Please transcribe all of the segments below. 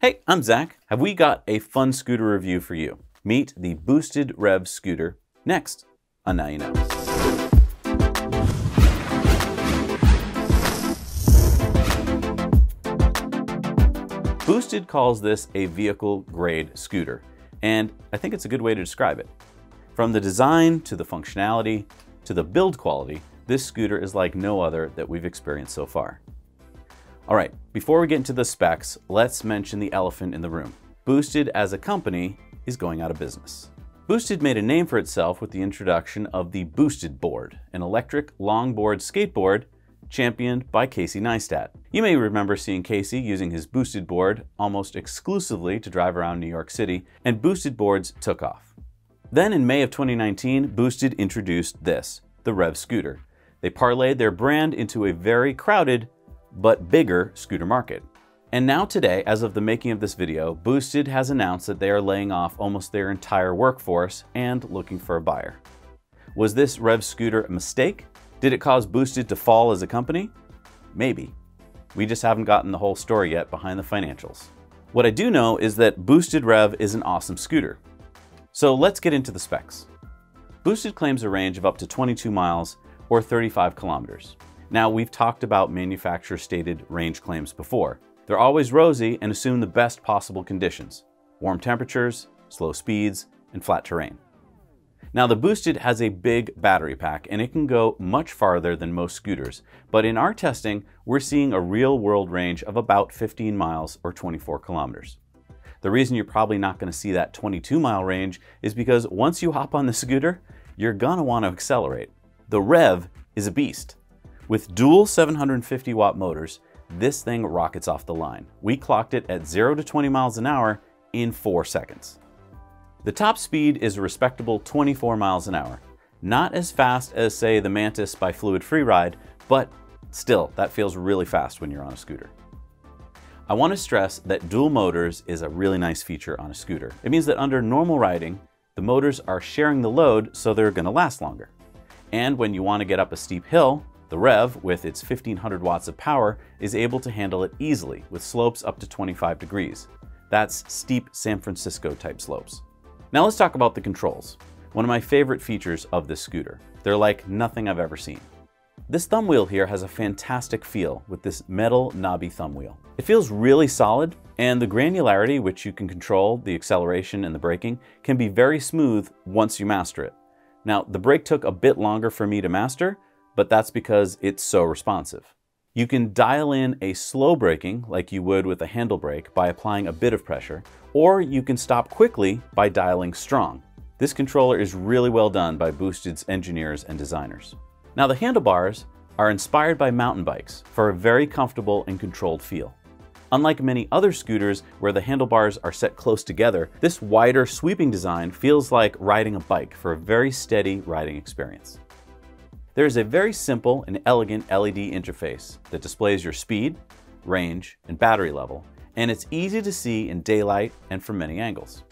Hey, I'm Zach. Have we got a fun scooter review for you? Meet the Boosted Rev scooter next on Now You Know. Boosted calls this a vehicle-grade scooter, and I think it's a good way to describe it. From the design to the functionality to the build quality, this scooter is like no other that we've experienced so far. All right, before we get into the specs, let's mention the elephant in the room. Boosted as a company is going out of business. Boosted made a name for itself with the introduction of the Boosted Board, an electric longboard skateboard championed by Casey Neistat. You may remember seeing Casey using his Boosted board almost exclusively to drive around New York City, and Boosted boards took off. Then in May of 2019, Boosted introduced this, the Rev scooter. They parlayed their brand into a very crowded but bigger scooter market. And now today, as of the making of this video, Boosted has announced that they are laying off almost their entire workforce and looking for a buyer. Was this Rev scooter a mistake? Did it cause Boosted to fall as a company? Maybe. We just haven't gotten the whole story yet behind the financials. What I do know is that Boosted Rev is an awesome scooter. So let's get into the specs. Boosted claims a range of up to 22 miles or 35 kilometers. Now, we've talked about manufacturer stated range claims before. They're always rosy and assume the best possible conditions: warm temperatures, slow speeds, and flat terrain. Now, the Boosted has a big battery pack and it can go much farther than most scooters, but in our testing, we're seeing a real-world range of about 15 miles or 24 kilometers. The reason you're probably not going to see that 22-mile range is because once you hop on the scooter, you're gonna want to accelerate. The Rev is a beast. With dual 750-watt motors, this thing rockets off the line. We clocked it at 0 to 20 miles an hour in 4 seconds. The top speed is a respectable 24 miles an hour. Not as fast as, say, the Mantis by Fluid Freeride, but still, that feels really fast when you're on a scooter. I want to stress that dual motors is a really nice feature on a scooter. It means that under normal riding, the motors are sharing the load, so they're going to last longer. And when you want to get up a steep hill, the Rev, with its 1500 watts of power, is able to handle it easily with slopes up to 25 degrees. That's steep San Francisco type slopes. Now let's talk about the controls. One of my favorite features of this scooter. They're like nothing I've ever seen. This thumb wheel here has a fantastic feel with this metal knobby thumb wheel. It feels really solid, and the granularity, which you can control, the acceleration and the braking, can be very smooth once you master it. Now, the brake took a bit longer for me to master, but that's because it's so responsive. You can dial in a slow braking like you would with a handle brake by applying a bit of pressure, or you can stop quickly by dialing strong. This controller is really well done by Boosted's engineers and designers. Now, the handlebars are inspired by mountain bikes for a very comfortable and controlled feel. Unlike many other scooters where the handlebars are set close together, this wider sweeping design feels like riding a bike for a very steady riding experience. There is a very simple and elegant LED interface that displays your speed, range, and battery level, and it's easy to see in daylight and from many angles.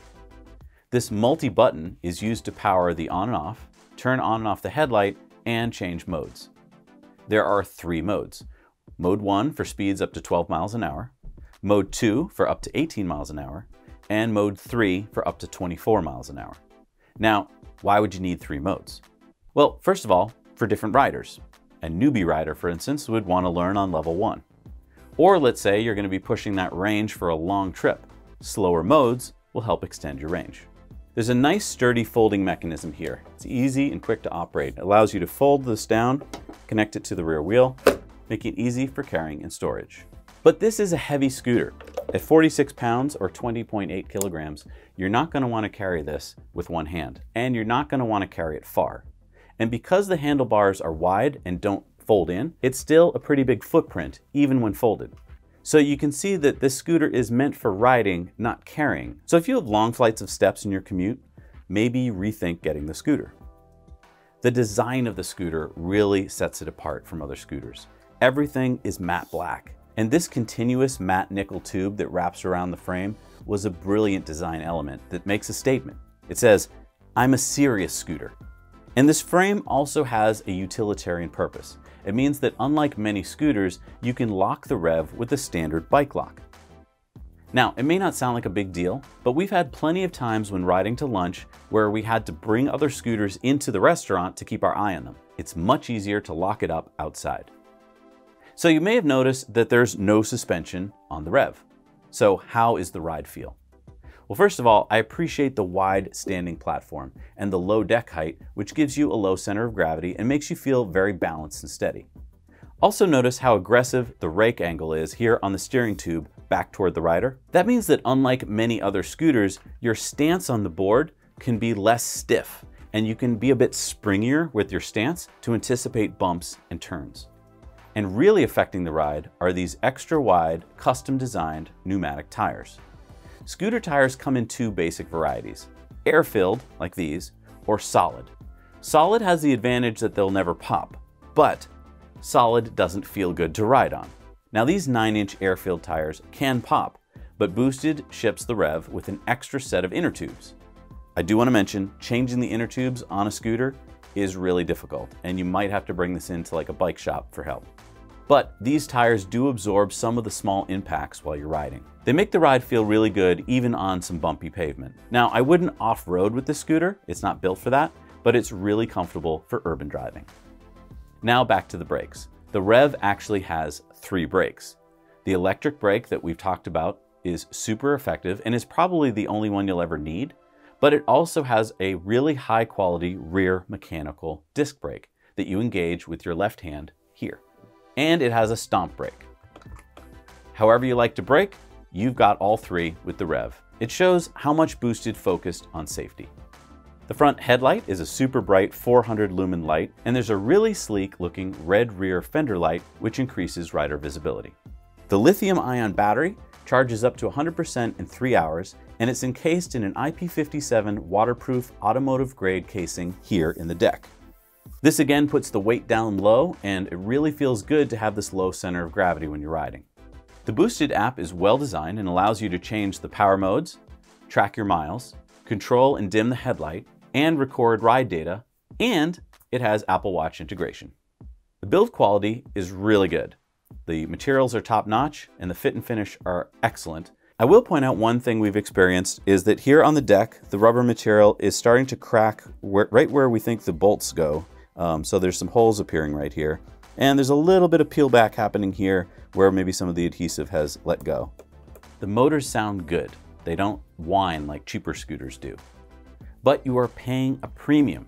This multi-button is used to power the on and off, turn on and off the headlight, and change modes. There are 3 modes. Mode 1 for speeds up to 12 miles an hour, Mode 2 for up to 18 miles an hour, and Mode 3 for up to 24 miles an hour. Now, why would you need 3 modes? Well, first of all, for different riders. A newbie rider, for instance, would want to learn on level 1. Or let's say you're going to be pushing that range for a long trip. Slower modes will help extend your range. There's a nice sturdy folding mechanism here. It's easy and quick to operate. It allows you to fold this down, connect it to the rear wheel, making it easy for carrying and storage. But this is a heavy scooter. At 46 pounds or 20.8 kilograms, you're not going to want to carry this with one hand, and you're not going to want to carry it far. And because the handlebars are wide and don't fold in, it's still a pretty big footprint, even when folded. So you can see that this scooter is meant for riding, not carrying. So if you have long flights of steps in your commute, maybe rethink getting the scooter. The design of the scooter really sets it apart from other scooters. Everything is matte black, and this continuous matte nickel tube that wraps around the frame was a brilliant design element that makes a statement. It says, "I'm a serious scooter." And this frame also has a utilitarian purpose. It means that unlike many scooters, you can lock the Rev with a standard bike lock. Now, it may not sound like a big deal, but we've had plenty of times when riding to lunch where we had to bring other scooters into the restaurant to keep our eye on them. It's much easier to lock it up outside. So you may have noticed that there's no suspension on the Rev. So how is the ride feel? Well, first of all, I appreciate the wide standing platform and the low deck height, which gives you a low center of gravity and makes you feel very balanced and steady. Also notice how aggressive the rake angle is here on the steering tube back toward the rider. That means that unlike many other scooters, your stance on the board can be less stiff and you can be a bit springier with your stance to anticipate bumps and turns. And really affecting the ride are these extra wide, custom designed pneumatic tires. Scooter tires come in two basic varieties, air-filled, like these, or solid. Solid has the advantage that they'll never pop, but solid doesn't feel good to ride on. Now these 9-inch air-filled tires can pop, but Boosted ships the Rev with an extra set of inner tubes. I do want to mention, changing the inner tubes on a scooter is really difficult, and you might have to bring this into like a bike shop for help. But these tires do absorb some of the small impacts while you're riding. They make the ride feel really good even on some bumpy pavement. Now, I wouldn't off-road with this scooter, it's not built for that, but it's really comfortable for urban driving. Now back to the brakes. The Rev actually has 3 brakes. The electric brake that we've talked about is super effective and is probably the only one you'll ever need, but it also has a really high quality rear mechanical disc brake that you engage with your left hand here. And it has a stomp brake. However you like to brake, you've got all 3 with the Rev. It shows how much Boosted focused on safety. The front headlight is a super bright 400 lumen light, and there's a really sleek looking red rear fender light which increases rider visibility. The lithium-ion battery charges up to 100% in 3 hours, and it's encased in an IP57 waterproof automotive grade casing here in the deck. This again puts the weight down low, and it really feels good to have this low center of gravity when you're riding. The Boosted app is well designed and allows you to change the power modes, track your miles, control and dim the headlight, and record ride data, and it has Apple Watch integration. The build quality is really good. The materials are top-notch and the fit and finish are excellent. I will point out one thing we've experienced is that here on the deck, the rubber material is starting to crack right where we think the bolts go. So there's some holes appearing right here. And there's a little bit of peel back happening here where maybe some of the adhesive has let go. The motors sound good. They don't whine like cheaper scooters do. But you are paying a premium,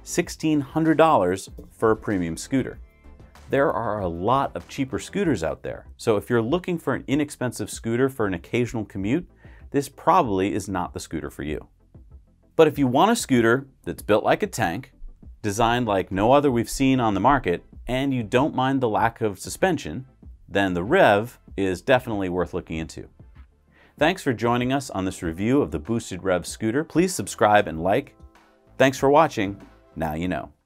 $1,600 for a premium scooter. There are a lot of cheaper scooters out there. So if you're looking for an inexpensive scooter for an occasional commute, this probably is not the scooter for you. But if you want a scooter that's built like a tank, designed like no other we've seen on the market, and you don't mind the lack of suspension, then the Rev is definitely worth looking into. Thanks for joining us on this review of the Boosted Rev scooter. Please subscribe and like. Thanks for watching. Now you know.